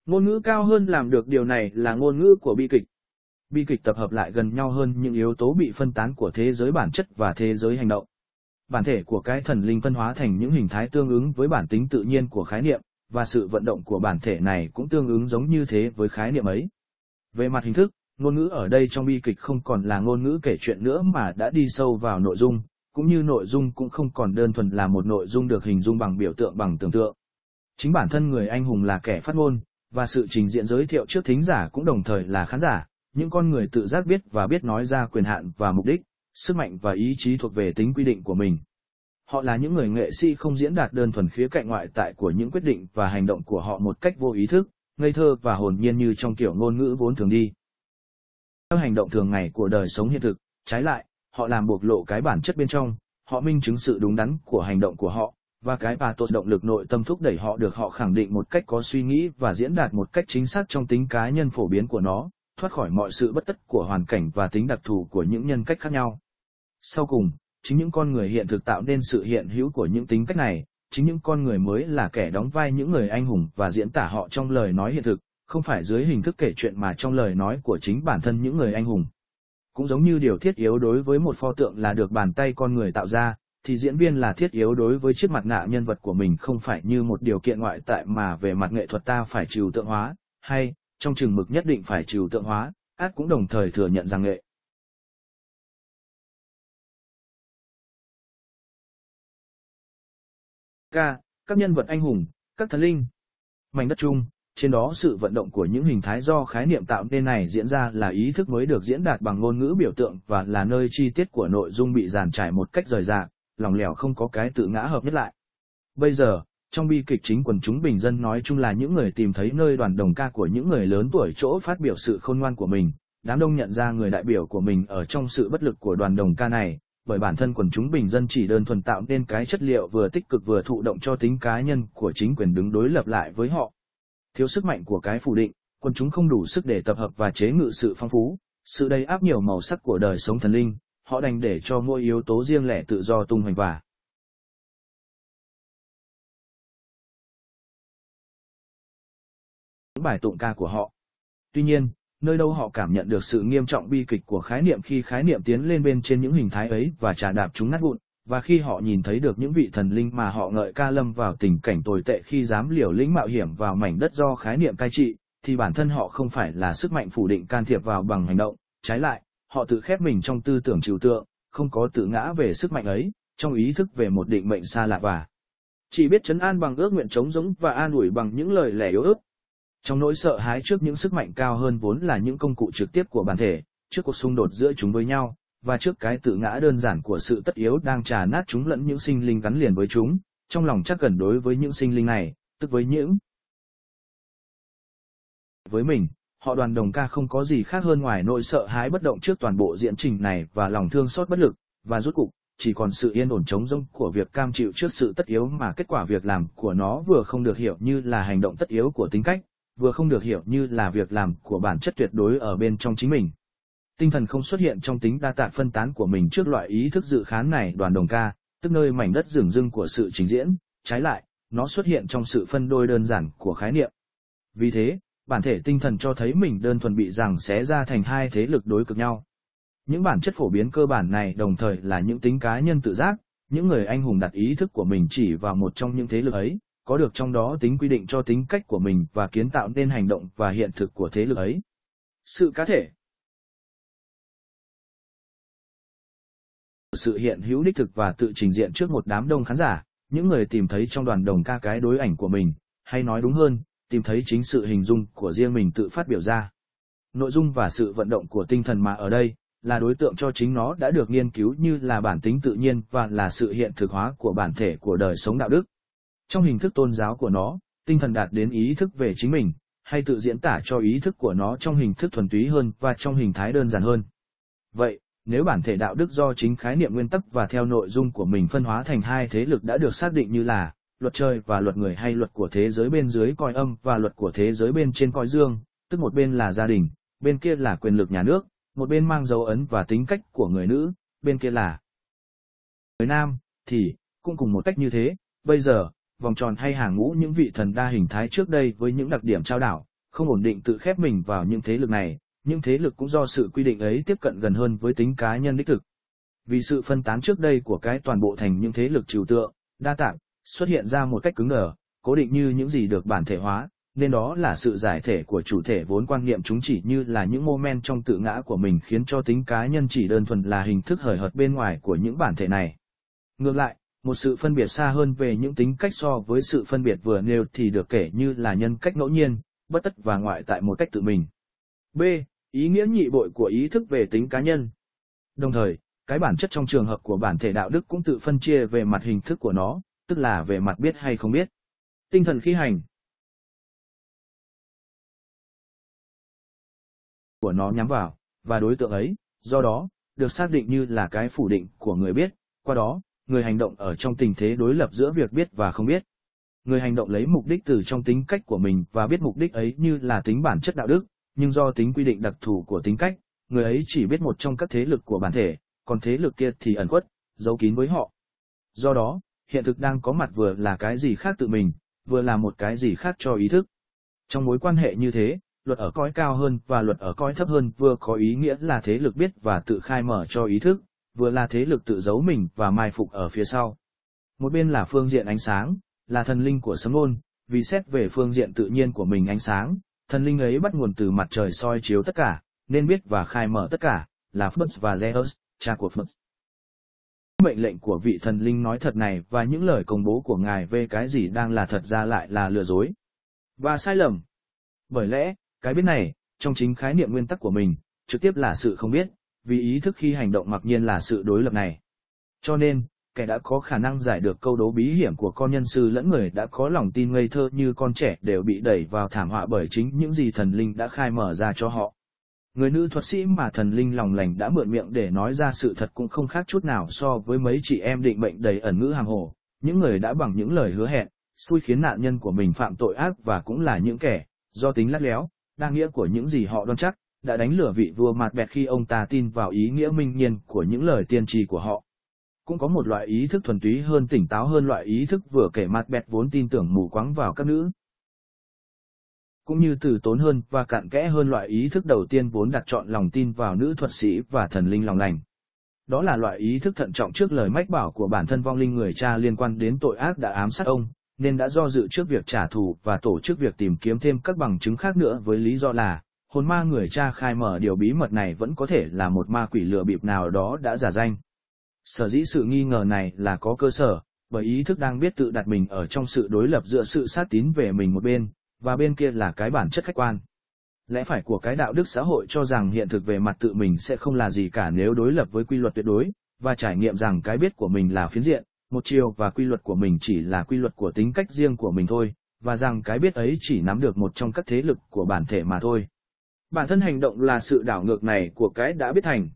Ngôn ngữ cao hơn làm được điều này là ngôn ngữ của bi kịch. Bi kịch tập hợp lại gần nhau hơn những yếu tố bị phân tán của thế giới bản chất và thế giới hành động. Bản thể của cái thần linh phân hóa thành những hình thái tương ứng với bản tính tự nhiên của khái niệm, và sự vận động của bản thể này cũng tương ứng giống như thế với khái niệm ấy. Về mặt hình thức, ngôn ngữ ở đây trong bi kịch không còn là ngôn ngữ kể chuyện nữa mà đã đi sâu vào nội dung, cũng như nội dung cũng không còn đơn thuần là một nội dung được hình dung bằng biểu tượng bằng tưởng tượng. Chính bản thân người anh hùng là kẻ phát ngôn, và sự trình diễn giới thiệu trước thính giả cũng đồng thời là khán giả, những con người tự giác biết và biết nói ra quyền hạn và mục đích, sức mạnh và ý chí thuộc về tính quy định của mình. Họ là những người nghệ sĩ không diễn đạt đơn thuần khía cạnh ngoại tại của những quyết định và hành động của họ một cách vô ý thức, ngây thơ và hồn nhiên như trong kiểu ngôn ngữ vốn thường đi. Theo hành động thường ngày của đời sống hiện thực, trái lại, họ làm bộc lộ cái bản chất bên trong, họ minh chứng sự đúng đắn của hành động của họ, và cái pathos động lực nội tâm thúc đẩy họ được họ khẳng định một cách có suy nghĩ và diễn đạt một cách chính xác trong tính cá nhân phổ biến của nó, thoát khỏi mọi sự bất tất của hoàn cảnh và tính đặc thù của những nhân cách khác nhau. Sau cùng, chính những con người hiện thực tạo nên sự hiện hữu của những tính cách này, chính những con người mới là kẻ đóng vai những người anh hùng và diễn tả họ trong lời nói hiện thực, không phải dưới hình thức kể chuyện mà trong lời nói của chính bản thân những người anh hùng. Cũng giống như điều thiết yếu đối với một pho tượng là được bàn tay con người tạo ra, thì diễn viên là thiết yếu đối với chiếc mặt nạ nhân vật của mình không phải như một điều kiện ngoại tại mà về mặt nghệ thuật ta phải trừu tượng hóa, hay, trong chừng mực nhất định phải trừu tượng hóa, át cũng đồng thời thừa nhận rằng nghệ ca, các nhân vật anh hùng, các thần linh, mảnh đất chung, trên đó sự vận động của những hình thái do khái niệm tạo nên này diễn ra là ý thức mới được diễn đạt bằng ngôn ngữ biểu tượng và là nơi chi tiết của nội dung bị dàn trải một cách rời rạc, lỏng lẻo không có cái tự ngã hợp nhất lại. Bây giờ, trong bi kịch chính quần chúng bình dân nói chung là những người tìm thấy nơi đoàn đồng ca của những người lớn tuổi chỗ phát biểu sự khôn ngoan của mình, đám đông nhận ra người đại biểu của mình ở trong sự bất lực của đoàn đồng ca này, bởi bản thân quần chúng bình dân chỉ đơn thuần tạo nên cái chất liệu vừa tích cực vừa thụ động cho tính cá nhân của chính quyền đứng đối lập lại với họ. Thiếu sức mạnh của cái phủ định, quần chúng không đủ sức để tập hợp và chế ngự sự phong phú, sự đầy áp nhiều màu sắc của đời sống thần linh, họ đành để cho mỗi yếu tố riêng lẻ tự do tung hoành và những bài tụng ca của họ. Tuy nhiên, nơi đâu họ cảm nhận được sự nghiêm trọng bi kịch của khái niệm khi khái niệm tiến lên bên trên những hình thái ấy và trà đạp chúng nát vụn, và khi họ nhìn thấy được những vị thần linh mà họ ngợi ca lâm vào tình cảnh tồi tệ khi dám liều lĩnh mạo hiểm vào mảnh đất do khái niệm cai trị, thì bản thân họ không phải là sức mạnh phủ định can thiệp vào bằng hành động, trái lại, họ tự khép mình trong tư tưởng trừu tượng, không có tự ngã về sức mạnh ấy, trong ý thức về một định mệnh xa lạ và chỉ biết trấn an bằng ước nguyện trống rỗng và an ủi bằng những lời lẽ yếu ớt. Trong nỗi sợ hãi trước những sức mạnh cao hơn vốn là những công cụ trực tiếp của bản thể, trước cuộc xung đột giữa chúng với nhau, và trước cái tự ngã đơn giản của sự tất yếu đang trà nát chúng lẫn những sinh linh gắn liền với chúng, trong lòng chắc gần đối với những sinh linh này, tức với những với mình, họ đoàn đồng ca không có gì khác hơn ngoài nỗi sợ hãi bất động trước toàn bộ diễn trình này và lòng thương xót bất lực, và rốt cục, chỉ còn sự yên ổn trống rỗng của việc cam chịu trước sự tất yếu mà kết quả việc làm của nó vừa không được hiểu như là hành động tất yếu của tính cách, vừa không được hiểu như là việc làm của bản chất tuyệt đối ở bên trong chính mình. Tinh thần không xuất hiện trong tính đa tạ phân tán của mình trước loại ý thức dự khán này đoàn đồng ca, tức nơi mảnh đất rừng rưng của sự trình diễn, trái lại, nó xuất hiện trong sự phân đôi đơn giản của khái niệm. Vì thế, bản thể tinh thần cho thấy mình đơn thuần bị giằng xé ra thành hai thế lực đối cực nhau. Những bản chất phổ biến cơ bản này đồng thời là những tính cá nhân tự giác, những người anh hùng đặt ý thức của mình chỉ vào một trong những thế lực ấy, có được trong đó tính quy định cho tính cách của mình và kiến tạo nên hành động và hiện thực của thế lực ấy. Sự cá thể, sự hiện hữu đích thực và tự trình diện trước một đám đông khán giả, những người tìm thấy trong đoàn đồng ca cái đối ảnh của mình, hay nói đúng hơn, tìm thấy chính sự hình dung của riêng mình tự phát biểu ra. Nội dung và sự vận động của tinh thần mà ở đây, là đối tượng cho chính nó đã được nghiên cứu như là bản tính tự nhiên và là sự hiện thực hóa của bản thể của đời sống đạo đức. Trong hình thức tôn giáo của nó, tinh thần đạt đến ý thức về chính mình, hay tự diễn tả cho ý thức của nó trong hình thức thuần túy hơn và trong hình thái đơn giản hơn. Vậy, nếu bản thể đạo đức do chính khái niệm nguyên tắc và theo nội dung của mình phân hóa thành hai thế lực đã được xác định như là luật trời và luật người hay luật của thế giới bên dưới coi âm và luật của thế giới bên trên coi dương, tức một bên là gia đình, bên kia là quyền lực nhà nước, một bên mang dấu ấn và tính cách của người nữ, bên kia là người nam, thì, cũng cùng một cách như thế, bây giờ, vòng tròn hay hàng ngũ những vị thần đa hình thái trước đây với những đặc điểm trao đảo, không ổn định tự khép mình vào những thế lực này, những thế lực cũng do sự quy định ấy tiếp cận gần hơn với tính cá nhân đích thực. Vì sự phân tán trước đây của cái toàn bộ thành những thế lực trừu tượng, đa tạng, xuất hiện ra một cách cứng đờ, cố định như những gì được bản thể hóa, nên đó là sự giải thể của chủ thể vốn quan niệm chúng chỉ như là những moment trong tự ngã của mình, khiến cho tính cá nhân chỉ đơn thuần là hình thức hời hợt bên ngoài của những bản thể này. Ngược lại, một sự phân biệt xa hơn về những tính cách so với sự phân biệt vừa nêu thì được kể như là nhân cách ngẫu nhiên, bất tất và ngoại tại một cách tự mình. B. Ý nghĩa nhị bội của ý thức về tính cá nhân. Đồng thời, cái bản chất trong trường hợp của bản thể đạo đức cũng tự phân chia về mặt hình thức của nó, tức là về mặt biết hay không biết. Tinh thần khi hành của nó nhắm vào, và đối tượng ấy, do đó, được xác định như là cái phủ định của người biết, qua đó, người hành động ở trong tình thế đối lập giữa việc biết và không biết. Người hành động lấy mục đích từ trong tính cách của mình và biết mục đích ấy như là tính bản chất đạo đức, nhưng do tính quy định đặc thù của tính cách, người ấy chỉ biết một trong các thế lực của bản thể, còn thế lực kia thì ẩn khuất, giấu kín với họ. Do đó, hiện thực đang có mặt vừa là cái gì khác tự mình, vừa là một cái gì khác cho ý thức. Trong mối quan hệ như thế, luật ở cõi cao hơn và luật ở cõi thấp hơn vừa có ý nghĩa là thế lực biết và tự khai mở cho ý thức, vừa là thế lực tự giấu mình và mai phục ở phía sau. Một bên là phương diện ánh sáng, là thần linh của sấm ngôn, vì xét về phương diện tự nhiên của mình ánh sáng, thần linh ấy bắt nguồn từ mặt trời soi chiếu tất cả, nên biết và khai mở tất cả, là Phật và Zeus, cha của Phật. Mệnh lệnh của vị thần linh nói thật này và những lời công bố của ngài về cái gì đang là thật ra lại là lừa dối và sai lầm. Bởi lẽ, cái biết này, trong chính khái niệm nguyên tắc của mình, trực tiếp là sự không biết, vì ý thức khi hành động mặc nhiên là sự đối lập này. Cho nên, kẻ đã có khả năng giải được câu đố bí hiểm của con nhân sư lẫn người đã có lòng tin ngây thơ như con trẻ đều bị đẩy vào thảm họa bởi chính những gì thần linh đã khai mở ra cho họ. Người nữ thuật sĩ mà thần linh lòng lành đã mượn miệng để nói ra sự thật cũng không khác chút nào so với mấy chị em định mệnh đầy ẩn ngữ hàm hồ, những người đã bằng những lời hứa hẹn, xui khiến nạn nhân của mình phạm tội ác và cũng là những kẻ, do tính lắt léo, đa nghĩa của những gì họ đoan chắc, đã đánh lừa vị vua Macbeth khi ông ta tin vào ý nghĩa minh nhiên của những lời tiên tri của họ. Cũng có một loại ý thức thuần túy hơn, tỉnh táo hơn loại ý thức vừa kể Macbeth vốn tin tưởng mù quáng vào các nữ. Cũng như từ tốn hơn và cặn kẽ hơn loại ý thức đầu tiên vốn đặt trọn lòng tin vào nữ thuật sĩ và thần linh lòng lành. Đó là loại ý thức thận trọng trước lời mách bảo của bản thân vong linh người cha liên quan đến tội ác đã ám sát ông, nên đã do dự trước việc trả thù và tổ chức việc tìm kiếm thêm các bằng chứng khác nữa với lý do là, hồn ma người cha khai mở điều bí mật này vẫn có thể là một ma quỷ lừa bịp nào đó đã giả danh. Sở dĩ sự nghi ngờ này là có cơ sở, bởi ý thức đang biết tự đặt mình ở trong sự đối lập giữa sự sát tín về mình một bên, và bên kia là cái bản chất khách quan. Lẽ phải của cái đạo đức xã hội cho rằng hiện thực về mặt tự mình sẽ không là gì cả nếu đối lập với quy luật tuyệt đối, và trải nghiệm rằng cái biết của mình là phiến diện, một chiều và quy luật của mình chỉ là quy luật của tính cách riêng của mình thôi, và rằng cái biết ấy chỉ nắm được một trong các thế lực của bản thể mà thôi. Bản thân hành động là sự đảo ngược này của cái đã biết thành.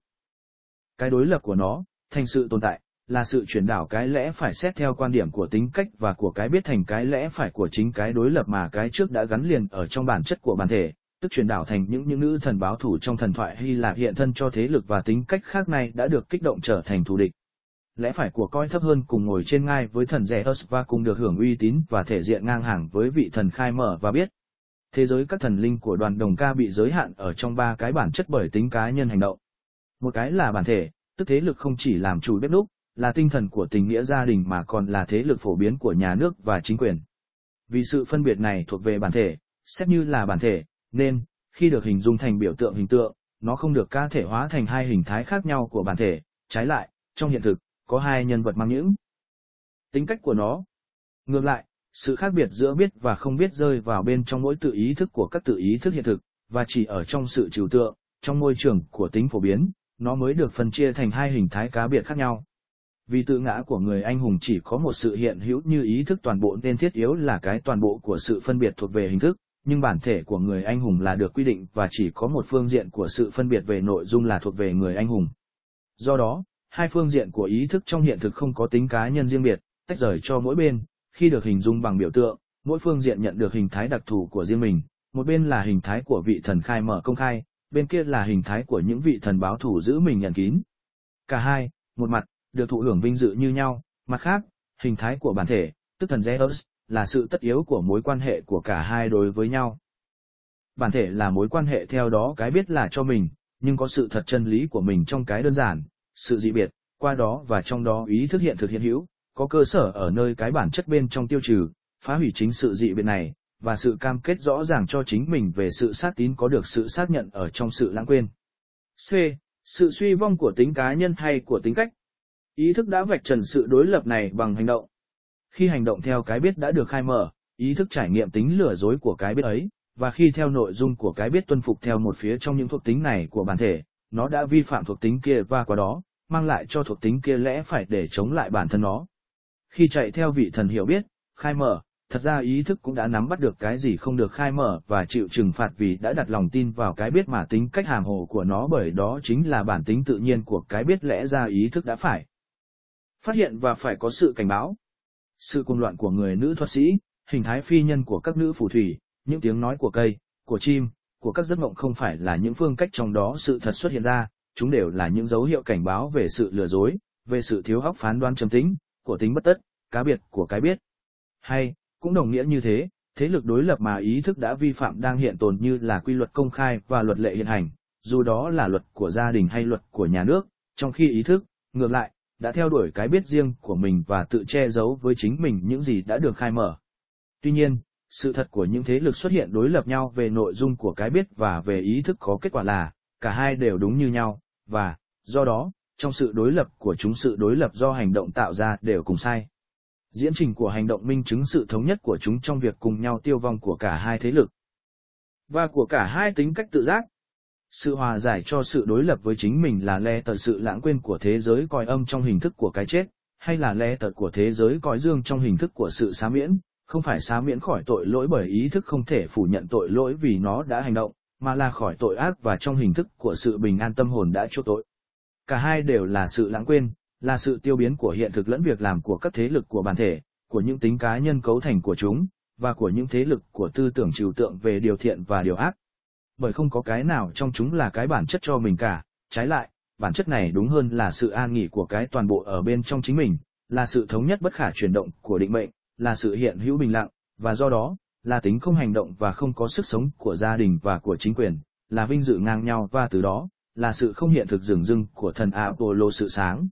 Cái đối lập của nó, thành sự tồn tại, là sự chuyển đảo cái lẽ phải xét theo quan điểm của tính cách và của cái biết thành cái lẽ phải của chính cái đối lập mà cái trước đã gắn liền ở trong bản chất của bản thể, tức chuyển đảo thành những nữ thần báo thù trong thần thoại Hy Lạp hiện thân cho thế lực và tính cách khác này đã được kích động trở thành thù địch. Lẽ phải của cõi thấp hơn cùng ngồi trên ngai với thần Zeus và cùng được hưởng uy tín và thể diện ngang hàng với vị thần khai mở và biết. Thế giới các thần linh của đoàn đồng ca bị giới hạn ở trong ba cái bản chất bởi tính cá nhân hành động. Một cái là bản thể, tức thế lực không chỉ làm chủ bếp núc, là tinh thần của tình nghĩa gia đình mà còn là thế lực phổ biến của nhà nước và chính quyền. Vì sự phân biệt này thuộc về bản thể, xét như là bản thể, nên, khi được hình dung thành biểu tượng hình tượng, nó không được cá thể hóa thành hai hình thái khác nhau của bản thể, trái lại, trong hiện thực, có hai nhân vật mang những tính cách của nó. Ngược lại, sự khác biệt giữa biết và không biết rơi vào bên trong mỗi tự ý thức của các tự ý thức hiện thực, và chỉ ở trong sự trừu tượng, trong môi trường của tính phổ biến, nó mới được phân chia thành hai hình thái cá biệt khác nhau. Vì tự ngã của người anh hùng chỉ có một sự hiện hữu như ý thức toàn bộ nên thiết yếu là cái toàn bộ của sự phân biệt thuộc về hình thức, nhưng bản thể của người anh hùng là được quy định và chỉ có một phương diện của sự phân biệt về nội dung là thuộc về người anh hùng. Do đó, hai phương diện của ý thức trong hiện thực không có tính cá nhân riêng biệt, tách rời cho mỗi bên, khi được hình dung bằng biểu tượng, mỗi phương diện nhận được hình thái đặc thù của riêng mình, một bên là hình thái của vị thần khai mở công khai, bên kia là hình thái của những vị thần báo thù giữ mình nhận kín. Cả hai, một mặt, được thụ hưởng vinh dự như nhau, mặt khác, hình thái của bản thể, tức thần Zeus, là sự tất yếu của mối quan hệ của cả hai đối với nhau. bản thể là mối quan hệ theo đó cái biết là cho mình, nhưng có sự thật chân lý của mình trong cái đơn giản, sự dị biệt, qua đó và trong đó ý thức hiện thực hiện hữu, có cơ sở ở nơi cái bản chất bên trong tiêu trừ, phá hủy chính sự dị biệt này, và sự cam kết rõ ràng cho chính mình về sự sát tín có được sự xác nhận ở trong sự lãng quên. C. Sự suy vong của tính cá nhân hay của tính cách. Ý thức đã vạch trần sự đối lập này bằng hành động. Khi hành động theo cái biết đã được khai mở, ý thức trải nghiệm tính lừa dối của cái biết ấy, và khi theo nội dung của cái biết tuân phục theo một phía trong những thuộc tính này của bản thể, nó đã vi phạm thuộc tính kia và qua đó, mang lại cho thuộc tính kia lẽ phải để chống lại bản thân nó. Khi chạy theo vị thần hiểu biết, khai mở, thật ra ý thức cũng đã nắm bắt được cái gì không được khai mở và chịu trừng phạt vì đã đặt lòng tin vào cái biết mà tính cách hàm hồ của nó, bởi đó chính là bản tính tự nhiên của cái biết, lẽ ra ý thức đã phải phát hiện và phải có sự cảnh báo. Sự cuồng loạn của người nữ thuật sĩ, hình thái phi nhân của các nữ phù thủy, những tiếng nói của cây, của chim, của các giấc mộng không phải là những phương cách trong đó sự thật xuất hiện ra, chúng đều là những dấu hiệu cảnh báo về sự lừa dối, về sự thiếu óc phán đoán trầm tính, của tính bất tất, cá biệt của cái biết. Hay, cũng đồng nghĩa như thế, thế lực đối lập mà ý thức đã vi phạm đang hiện tồn như là quy luật công khai và luật lệ hiện hành, dù đó là luật của gia đình hay luật của nhà nước, trong khi ý thức, ngược lại, đã theo đuổi cái biết riêng của mình và tự che giấu với chính mình những gì đã được khai mở. Tuy nhiên, sự thật của những thế lực xuất hiện đối lập nhau về nội dung của cái biết và về ý thức có kết quả là, cả hai đều đúng như nhau, và, do đó, trong sự đối lập của chúng, sự đối lập do hành động tạo ra đều cùng sai. Diễn trình của hành động minh chứng sự thống nhất của chúng trong việc cùng nhau tiêu vong của cả hai thế lực và của cả hai tính cách tự giác. Sự hòa giải cho sự đối lập với chính mình là lẽ tật sự lãng quên của thế giới cõi âm trong hình thức của cái chết, hay là lẽ tật của thế giới cõi dương trong hình thức của sự xá miễn, không phải xá miễn khỏi tội lỗi bởi ý thức không thể phủ nhận tội lỗi vì nó đã hành động, mà là khỏi tội ác và trong hình thức của sự bình an tâm hồn đã chuộc tội. Cả hai đều là sự lãng quên, là sự tiêu biến của hiện thực lẫn việc làm của các thế lực của bản thể, của những tính cá nhân cấu thành của chúng, và của những thế lực của tư tưởng trừu tượng về điều thiện và điều ác. Bởi không có cái nào trong chúng là cái bản chất cho mình cả, trái lại, bản chất này đúng hơn là sự an nghỉ của cái toàn bộ ở bên trong chính mình, là sự thống nhất bất khả chuyển động của định mệnh, là sự hiện hữu bình lặng, và do đó, là tính không hành động và không có sức sống của gia đình và của chính quyền, là vinh dự ngang nhau và từ đó, là sự không hiện thực dửng dưng của thần Apollo sự sáng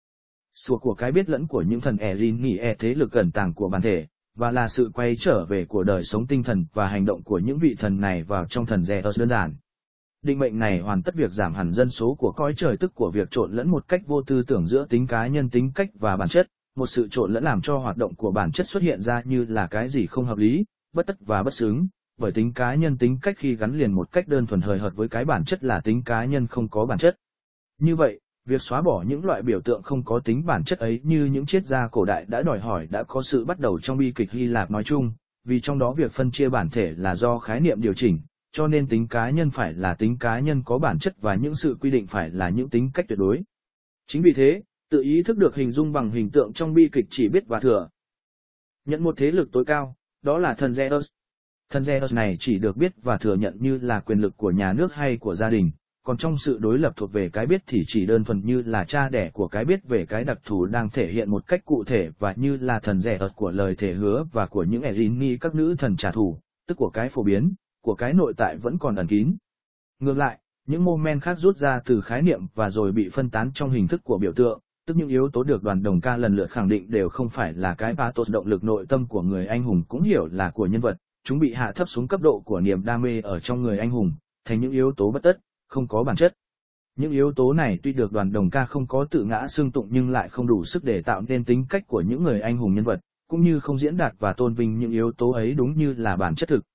sủa của cái biết lẫn của những thần Erin nghỉ thế lực ẩn tàng của bản thể, và là sự quay trở về của đời sống tinh thần và hành động của những vị thần này vào trong thần Zeus đơn giản. Định mệnh này hoàn tất việc giảm hẳn dân số của cõi trời, tức của việc trộn lẫn một cách vô tư tưởng giữa tính cá nhân, tính cách và bản chất, một sự trộn lẫn làm cho hoạt động của bản chất xuất hiện ra như là cái gì không hợp lý, bất tất và bất xứng, bởi tính cá nhân tính cách khi gắn liền một cách đơn thuần hời hợt với cái bản chất là tính cá nhân không có bản chất. Như vậy, việc xóa bỏ những loại biểu tượng không có tính bản chất ấy như những triết gia cổ đại đã đòi hỏi đã có sự bắt đầu trong bi kịch Hy Lạp nói chung, vì trong đó việc phân chia bản thể là do khái niệm điều chỉnh, cho nên tính cá nhân phải là tính cá nhân có bản chất và những sự quy định phải là những tính cách tuyệt đối. Chính vì thế, tự ý thức được hình dung bằng hình tượng trong bi kịch chỉ biết và thừa nhận một thế lực tối cao, đó là thần Zeus. Thần Zeus này chỉ được biết và thừa nhận như là quyền lực của nhà nước hay của gia đình, còn trong sự đối lập thuộc về cái biết thì chỉ đơn thuần như là cha đẻ của cái biết về cái đặc thù đang thể hiện một cách cụ thể, và như là thần Zeus của lời thề hứa và của những Erini các nữ thần trả thù, tức của cái phổ biến, của cái nội tại vẫn còn ẩn kín. Ngược lại, những mô men khác rút ra từ khái niệm và rồi bị phân tán trong hình thức của biểu tượng, tức những yếu tố được đoàn đồng ca lần lượt khẳng định đều không phải là cái pathos động lực nội tâm của người anh hùng cũng hiểu là của nhân vật, chúng bị hạ thấp xuống cấp độ của niềm đam mê ở trong người anh hùng, thành những yếu tố bất tất, không có bản chất. Những yếu tố này tuy được đoàn đồng ca không có tự ngã xưng tụng nhưng lại không đủ sức để tạo nên tính cách của những người anh hùng nhân vật, cũng như không diễn đạt và tôn vinh những yếu tố ấy đúng như là bản chất thực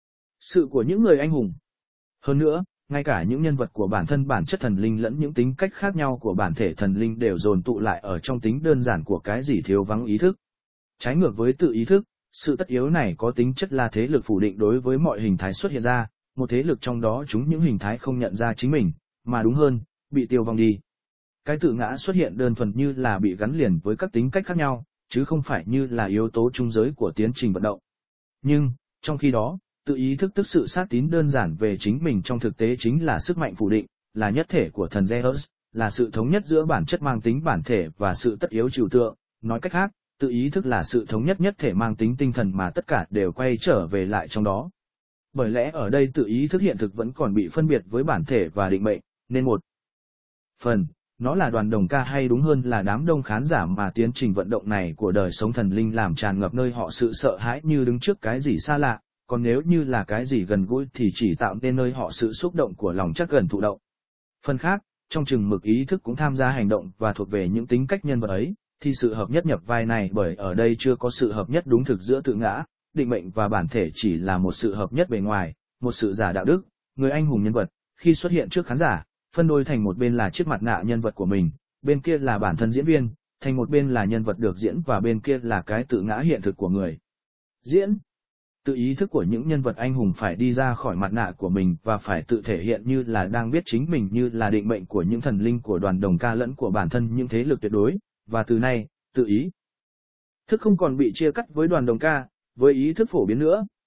sự của những người anh hùng. Hơn nữa, ngay cả những nhân vật của bản thân bản chất thần linh lẫn những tính cách khác nhau của bản thể thần linh đều dồn tụ lại ở trong tính đơn giản của cái gì thiếu vắng ý thức. Trái ngược với tự ý thức, sự tất yếu này có tính chất là thế lực phủ định đối với mọi hình thái xuất hiện ra, một thế lực trong đó chúng những hình thái không nhận ra chính mình, mà đúng hơn, bị tiêu vong đi. Cái tự ngã xuất hiện đơn thuần như là bị gắn liền với các tính cách khác nhau, chứ không phải như là yếu tố trung giới của tiến trình vận động. Nhưng, trong khi đó, tự ý thức tức sự xác tín đơn giản về chính mình trong thực tế chính là sức mạnh phủ định, là nhất thể của thần Zeus, là sự thống nhất giữa bản chất mang tính bản thể và sự tất yếu trừu tượng, nói cách khác, tự ý thức là sự thống nhất nhất thể mang tính tinh thần mà tất cả đều quay trở về lại trong đó. Bởi lẽ ở đây tự ý thức hiện thực vẫn còn bị phân biệt với bản thể và định mệnh, nên một phần, nó là đoàn đồng ca hay đúng hơn là đám đông khán giả mà tiến trình vận động này của đời sống thần linh làm tràn ngập nơi họ sự sợ hãi như đứng trước cái gì xa lạ, còn nếu như là cái gì gần gũi thì chỉ tạo nên nơi họ sự xúc động của lòng chắc gần thụ động. Phần khác, trong chừng mực ý thức cũng tham gia hành động và thuộc về những tính cách nhân vật ấy, thì sự hợp nhất nhập vai này bởi ở đây chưa có sự hợp nhất đúng thực giữa tự ngã, định mệnh và bản thể chỉ là một sự hợp nhất bề ngoài, một sự giả đạo đức, người anh hùng nhân vật, khi xuất hiện trước khán giả, phân đôi thành một bên là chiếc mặt nạ nhân vật của mình, bên kia là bản thân diễn viên, thành một bên là nhân vật được diễn và bên kia là cái tự ngã hiện thực của người diễn. Tự ý thức của những nhân vật anh hùng phải đi ra khỏi mặt nạ của mình và phải tự thể hiện như là đang biết chính mình, như là định mệnh của những thần linh của đoàn đồng ca lẫn của bản thân những thế lực tuyệt đối, và từ nay, tự ý thức không còn bị chia cắt với đoàn đồng ca, với ý thức phổ biến nữa,